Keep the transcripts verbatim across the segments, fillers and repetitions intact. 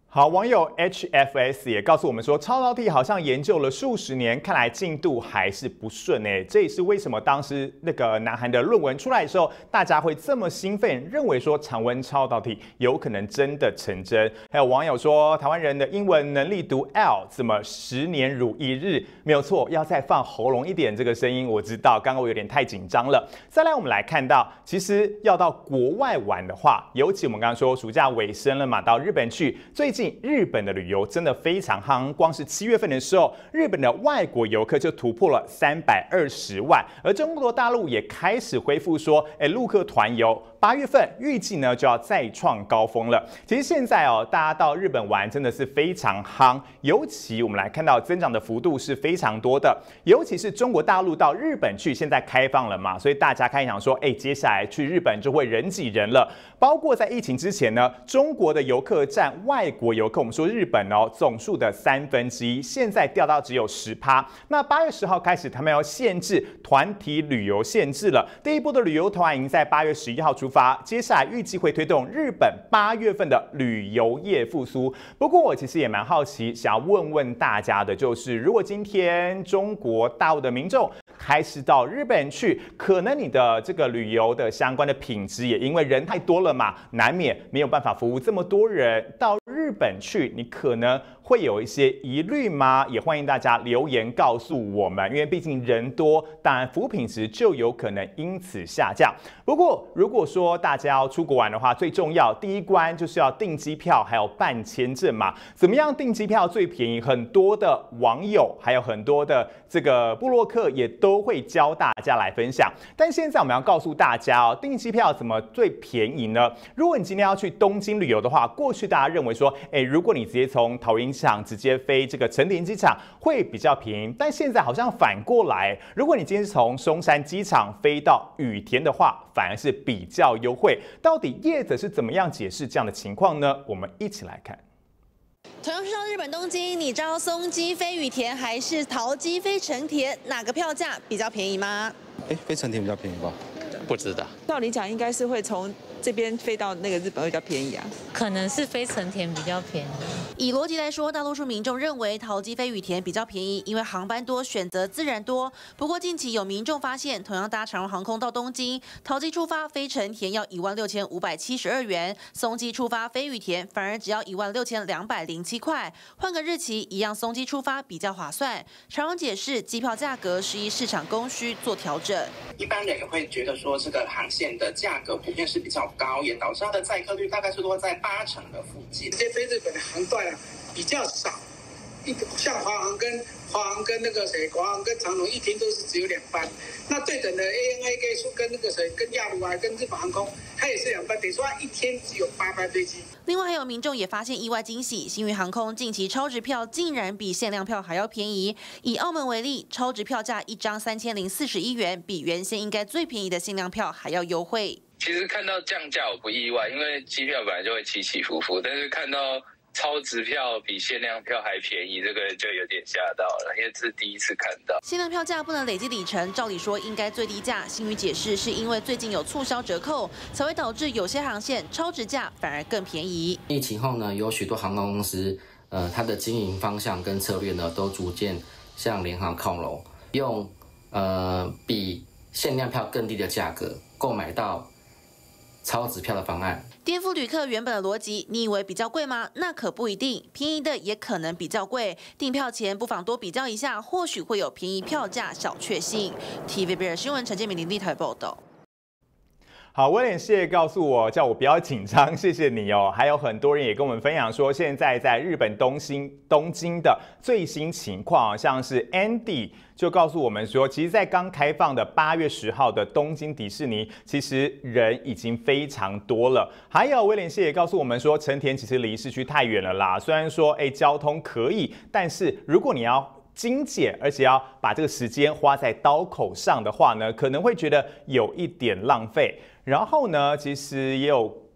好，网友 H F S 也告诉我们说，超导体好像研究了数十年，看来进度还是不顺哎。这也是为什么当时那个南韩的论文出来的时候，大家会这么兴奋，认为说常温超导体有可能真的成真。还有网友说，台湾人的英文能力读 L 怎么十年如一日？没有错，要再放喉咙一点这个声音，我知道刚刚我有点太紧张了。再来，我们来看到，其实要到国外玩的话，尤其我们刚刚说暑假尾声了嘛，到日本去，最近日本的旅游真的非常夯，光是七月份的时候，日本的外国游客就突破了三百二十万，而中国大陆也开始恢复说，哎，陆客团游，八月份预计呢就要再创高峰了。其实现在哦，大家到日本玩真的是非常夯，尤其我们来看到增长的幅度是非常多的，尤其是中国大陆到日本去，现在开放了嘛，所以大家开始想说，哎，接下来去日本就会人挤人了。包括在疫情之前呢，中国的游客占外国游客，我们说日本哦总数的三分之一，现在掉到只有十趴。那八月十号开始，他们要限制团体旅游限制了。第一波的旅游团已经在八月十一号出发，接下来预计会推动日本八月份的旅游业复苏。不过我其实也蛮好奇，想要问问大家的就是，如果今天中国大陆的民众开始到日本去，可能你的这个旅游的相关的品质也因为人太多了嘛，难免没有办法服务这么多人。到日本去，你可能会有一些疑虑吗？也欢迎大家留言告诉我们，因为毕竟人多，当然服务品质就有可能因此下降。不过，如果说大家要出国玩的话，最重要第一关就是要订机票，还有办签证嘛。怎么样订机票最便宜？很多的网友还有很多的这个部落客也都会教大家来分享。但现在我们要告诉大家哦，订机票怎么最便宜呢？如果你今天要去东京旅游的话，过去大家认为说，哎，如果你直接从桃园机场直接飞这个成田机场会比较便宜，但现在好像反过来，如果你今天是从松山机场飞到羽田的话，反而是比较优惠。到底业者是怎么样解释这样的情况呢？我们一起来看。 同样是到日本东京，你知道松机飞羽田还是桃机飞成田，哪个票价比较便宜吗？ 哎，飞成田比较便宜吧？ 不知道。 照理讲，应该是会从这边飞到那个日本会比较便宜啊。 可能是飞成田比较便宜。 以逻辑来说，大多数民众认为桃机飞羽田比较便宜，因为航班多，选择自然多。不过近期有民众发现，同样搭长荣航空到东京，桃机出发飞成田要一万六千五百七十二元，松机出发飞羽田反而只要一万六千两百零七块。换个日期，一样松机出发比较划算。长荣解释，机票价格是依市场供需做调整。 一般人也会觉得说，这个航线的价格普遍是比较高，也导致它的载客率大概是落在八成的附近。 这些飞日本的航段啊比较少，一像华航跟华航跟那个谁，华航跟长荣一天都是只有两班。那对等的 A N A 跟跟那个谁，跟亚卢啊，跟日本航空，它也是两班，等于说它一天只有八班飞机。 另外还有民众也发现意外惊喜，星宇航空近期超值票竟然比限量票还要便宜。以澳门为例，超值票价一张三千零四十一元，比原先应该最便宜的限量票还要优惠。 其实看到降价我不意外，因为机票本来就会起起伏伏，但是看到超值票比限量票还便宜，这个就有点吓到了，因为这是第一次看到。 限量票价不能累积里程，照理说应该最低价。星宇解释是因为最近有促销折扣，才会导致有些航线超值价反而更便宜。 疫情后呢，有许多航空公司，呃，它的经营方向跟策略呢，都逐渐向联航靠拢，用呃比限量票更低的价格购买到超值票的方案， 颠覆旅客原本的逻辑。你以为比较贵吗？那可不一定，便宜的也可能比较贵。订票前不妨多比较一下，或许会有便宜票价小确幸。T V B 二新闻陈建明、林立台报道。 好，威廉谢告诉我，叫我不要紧张，谢谢你哦。还有很多人也跟我们分享说，现在在日本东京东京的最新情况，像是 Andy 就告诉我们说，其实，在刚开放的八月十号的东京迪士尼，其实人已经非常多了。还有威廉谢也告诉我们说，成田其实离市区太远了啦，虽然说哎交通可以，但是如果你要精简，而且要把这个时间花在刀口上的话呢，可能会觉得有一点浪费。然后呢，其实也有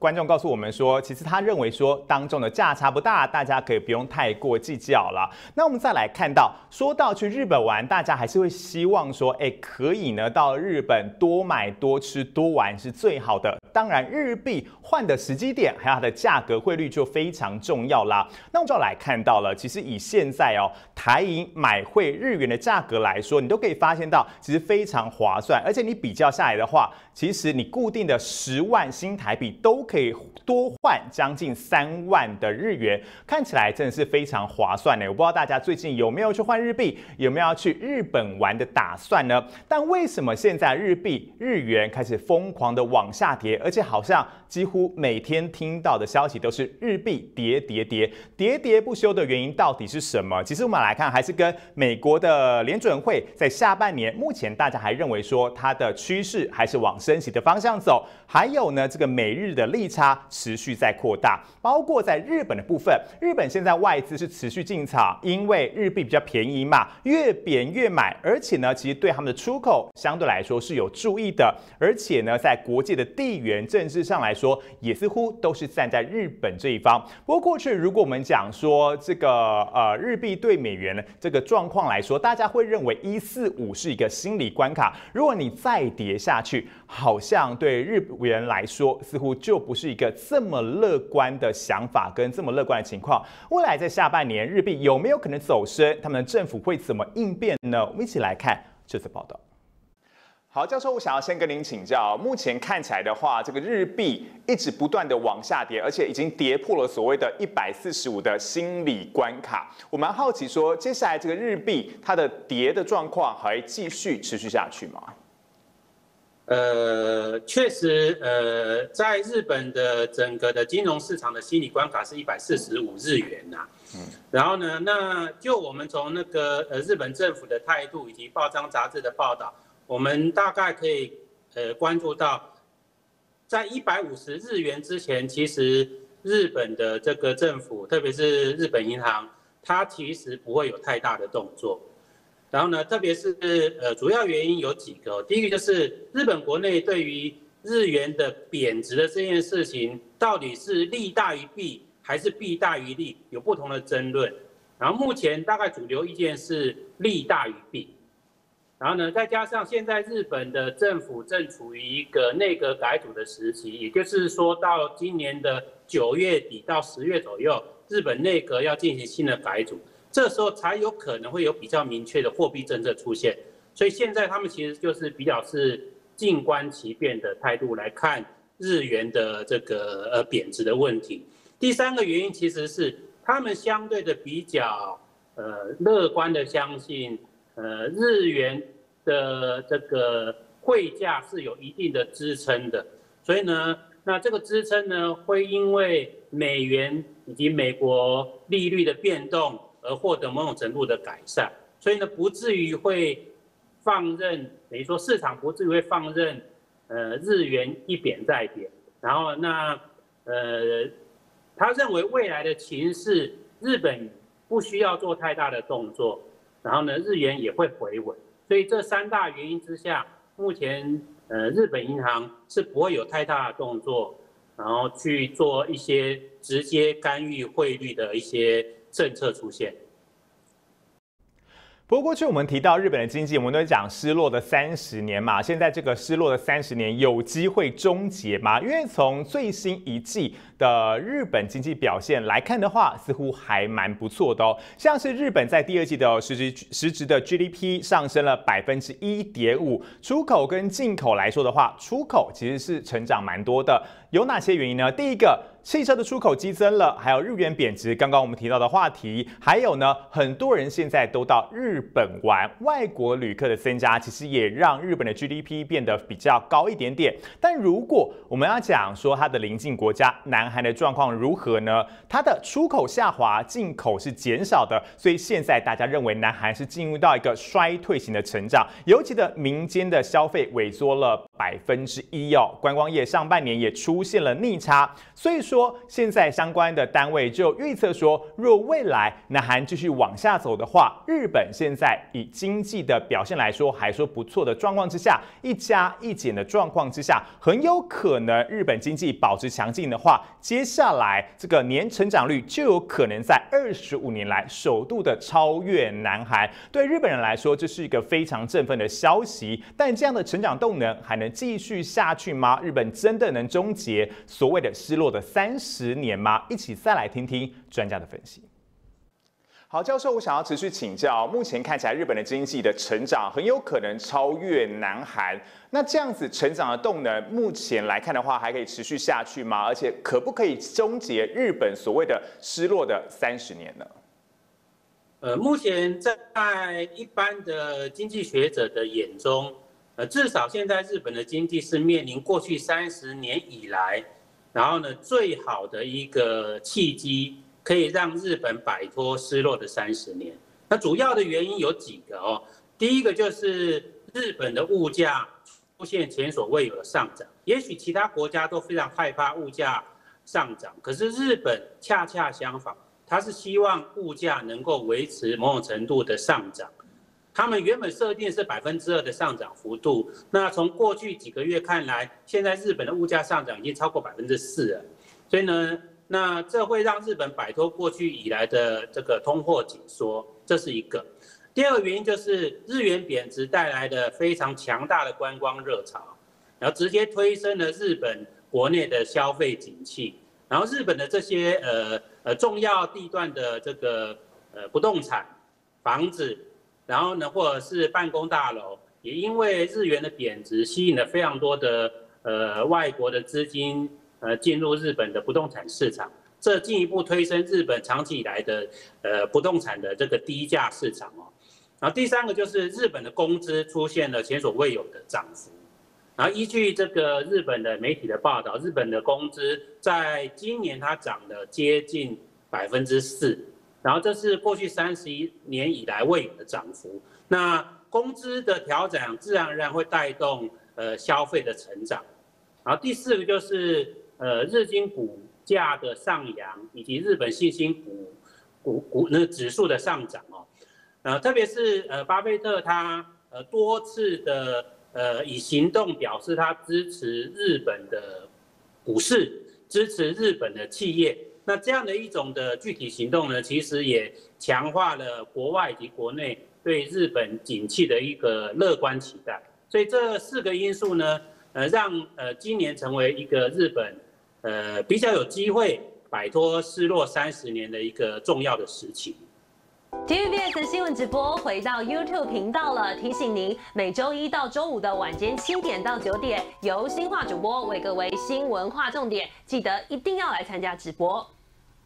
观众告诉我们说，其实他认为说当中的价差不大，大家可以不用太过计较了。那我们再来看到，说到去日本玩，大家还是会希望说，哎，可以呢到日本多买多吃多玩是最好的。当然，日币换的时机点还有它的价格汇率就非常重要啦。那我们就要来看到了，其实以现在哦台银买汇日元的价格来说，你都可以发现到其实非常划算，而且你比较下来的话，其实你固定的十万新台币都可以多换将近三万的日元，看起来真的是非常划算呢。我不知道大家最近有没有去换日币，有没有要去日本玩的打算呢？但为什么现在日币、日元开始疯狂的往下跌，而且好像几乎每天听到的消息都是日币跌跌跌跌跌不休的原因到底是什么？其实我们来看，还是跟美国的联准会在下半年，目前大家还认为说它的趋势还是往升息的方向走，还有呢这个美日的利差持续在扩大，包括在日本的部分，日本现在外资是持续进场，因为日币比较便宜嘛，越贬越买，而且呢其实对他们的出口相对来说是有注意的，而且呢在国际的地缘政治上来说，也似乎都是站在日本这一方。不过过去如果我们讲说这个呃日币对美元这个状况来说，大家会认为一四五是一个心理关卡，如果你再跌下去，好像对日元来说似乎就不是一个这么乐观的想法跟这么乐观的情况。未来在下半年日币有没有可能走升？他们的政府会怎么应变呢？我们一起来看这次报道。好，教授，我想要先跟您请教，目前看起来的话，这个日币一直不断的往下跌，而且已经跌破了所谓的一百四十五的心理关卡。我蛮好奇说，接下来这个日币它的跌的状况还继续持续下去吗？ 呃，确实，呃，在日本的整个的金融市场的心理关卡是一百四十五日元呐、啊。嗯，然后呢，那就我们从那个呃日本政府的态度以及报章杂志的报道，我们大概可以呃关注到，在一百五十日元之前，其实日本的这个政府，特别是日本银行，它其实不会有太大的动作。然后呢，特别是呃，主要原因有几个。第一个就是日本国内对于日元的贬值的这件事情，到底是利大于弊还是弊大于利，有不同的争论。然后目前大概主流意见是利大于弊。然后呢，再加上现在日本的政府正处于一个内阁改组的时期，也就是说到今年的九月底到十月左右，日本内阁要进行新的改组。这时候才有可能会有比较明确的货币政策出现，所以现在他们其实就是比较是静观其变的态度来看日元的这个呃贬值的问题。第三个原因其实是他们相对的比较呃乐观的相信，呃日元的这个汇价是有一定的支撑的，所以呢，那这个支撑呢会因为美元以及美国利率的变动而获得某种程度的改善，所以呢，不至于会放任，等于说市场不至于会放任，呃，日元一贬再贬。然后那呃，他认为未来的情势，日本不需要做太大的动作，然后呢，日元也会回稳。所以这三大原因之下，目前呃，日本银行是不会有太大的动作，然后去做一些直接干预汇率的一些政策出现。 不过过去我们提到日本的经济，我们都讲失落的三十年嘛，现在这个失落的三十年有机会终结吗？因为从最新一季的日本经济表现来看的话，似乎还蛮不错的哦。像是日本在第二季的实质实质的 G D P 上升了百分之一点五，出口跟进口来说的话，出口其实是成长蛮多的。有哪些原因呢？第一个，汽车的出口激增了，还有日元贬值，刚刚我们提到的话题，还有呢，很多人现在都到日本玩，外国旅客的增加，其实也让日本的 G D P 变得比较高一点点。但如果我们要讲说它的邻近国家南韩的状况如何呢？它的出口下滑，进口是减少的，所以现在大家认为南韩是进入到一个衰退型的成长，尤其的民间的消费萎缩了百分之一哦，观光业上半年也出现了逆差，所以说现在相关的单位就预测说，若未来南韩继续往下走的话，日本现在以经济的表现来说还说不错的状况之下，一加一减的状况之下，很有可能日本经济保持强劲的话，接下来这个年成长率就有可能在二十五年来首度的超越南韩。对日本人来说，这是一个非常振奋的消息，但这样的成长动能还能继续下去吗？日本真的能终结所谓的失落的三十年吗？一起再来听听专家的分析。好，教授，我想要持续请教，目前看起来日本的经济的成长很有可能超越南韩，那这样子成长的动能，目前来看的话，还可以持续下去吗？而且可不可以终结日本所谓的失落的三十年呢？ 呃，目前在一般的经济学者的眼中，呃，至少现在日本的经济是面临过去三十年以来，然后呢最好的一个契机，可以让日本摆脱失落的三十年。那主要的原因有几个哦，第一个就是日本的物价出现前所未有的上涨，也许其他国家都非常害怕物价上涨，可是日本恰恰相反。他是希望物价能够维持某种程度的上涨，他们原本设定是百分之二的上涨幅度，那从过去几个月看来，现在日本的物价上涨已经超过百分之四了，所以呢，那这会让日本摆脱过去以来的这个通货紧缩，这是一个。第二个原因就是日元贬值带来的非常强大的观光热潮，然后直接推升了日本国内的消费景气。然后日本的这些呃呃重要地段的这个呃不动产、房子，然后呢或者是办公大楼，也因为日元的贬值，吸引了非常多的呃外国的资金呃进入日本的不动产市场，这进一步推升日本长期以来的呃不动产的这个低价市场哦。然后第三个就是日本的工资出现了前所未有的涨幅。然后依据这个日本的媒体的报道，日本的工资在今年它涨了接近百分之四，然后这是过去三十一年以来未有的涨幅。那工资的调整自然而然会带动呃消费的成长。然后第四个就是呃日经股价的上扬，以及日本信心股股股那指数的上涨哦。呃，特别是呃巴菲特他呃多次的。呃，以行动表示他支持日本的股市，支持日本的企业。那这样的一种的具体行动呢，其实也强化了国外以及国内对日本景气的一个乐观期待。所以这四个因素呢，呃，让呃今年成为一个日本呃比较有机会摆脱失落三十年的一个重要的时期。 T V B S 新闻直播回到 YouTube 频道了，提醒您每周一到周五的晚间七点到九点，由新化主播为各位新闻划重点，记得一定要来参加直播。